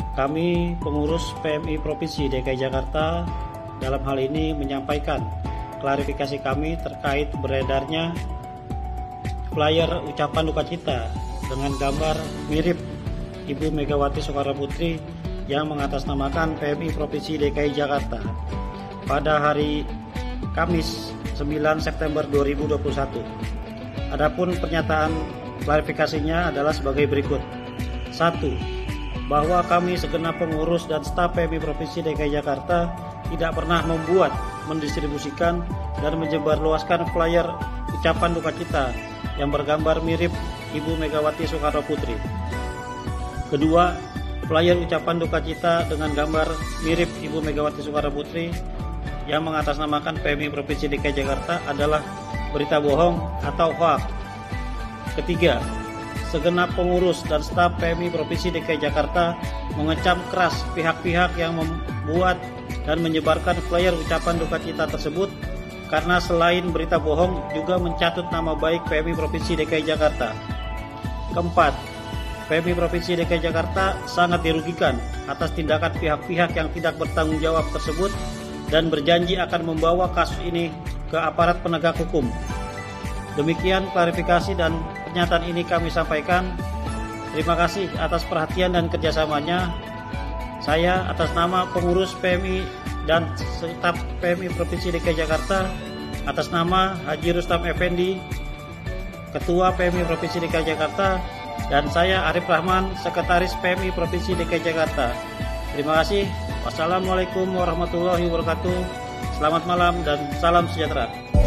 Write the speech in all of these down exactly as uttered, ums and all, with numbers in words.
kami pengurus P M I Provinsi D K I Jakarta dalam hal ini menyampaikan klarifikasi kami terkait beredarnya flyer ucapan duka cita dengan gambar mirip Ibu Megawati Soekarno Putri yang mengatasnamakan P M I Provinsi D K I Jakarta pada hari Kamis sembilan September dua ribu dua puluh satu. Adapun pernyataan klarifikasinya adalah sebagai berikut. Satu, bahwa kami segenap pengurus dan staf P M I Provinsi D K I Jakarta tidak pernah membuat, mendistribusikan, dan menyebarluaskan flyer ucapan duka cita yang bergambar mirip Ibu Megawati Soekarno Putri. Kedua, flyer ucapan duka cita dengan gambar mirip Ibu Megawati Soekarno Putri yang mengatasnamakan P M I Provinsi D K I Jakarta adalah berita bohong atau hoax. Ketiga, segenap pengurus dan staf P M I Provinsi D K I Jakarta mengecam keras pihak-pihak yang membuat dan menyebarkan flyer ucapan duka cita tersebut karena selain berita bohong juga mencatut nama baik P M I Provinsi D K I Jakarta. Keempat, P M I Provinsi D K I Jakarta sangat dirugikan atas tindakan pihak-pihak yang tidak bertanggung jawab tersebut dan berjanji akan membawa kasus ini ke aparat penegak hukum. Demikian klarifikasi dan pernyataan ini kami sampaikan. Terima kasih atas perhatian dan kerjasamanya. Saya atas nama pengurus P M I dan staf P M I Provinsi D K I Jakarta, atas nama Haji Rustam Effendi, Ketua P M I Provinsi D K I Jakarta, dan saya Arif Rahman, Sekretaris P M I Provinsi D K I Jakarta. Terima kasih. Wassalamualaikum warahmatullahi wabarakatuh. Selamat malam dan salam sejahtera.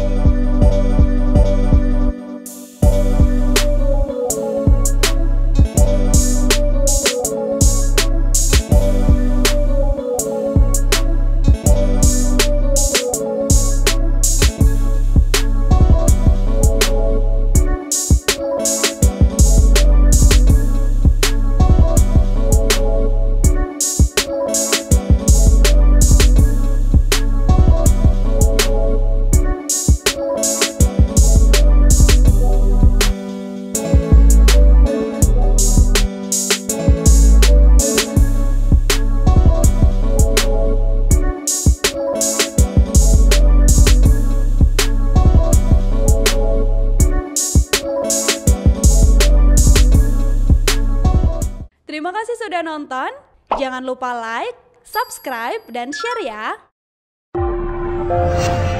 Terima kasih sudah nonton. Jangan lupa like, subscribe, dan share ya.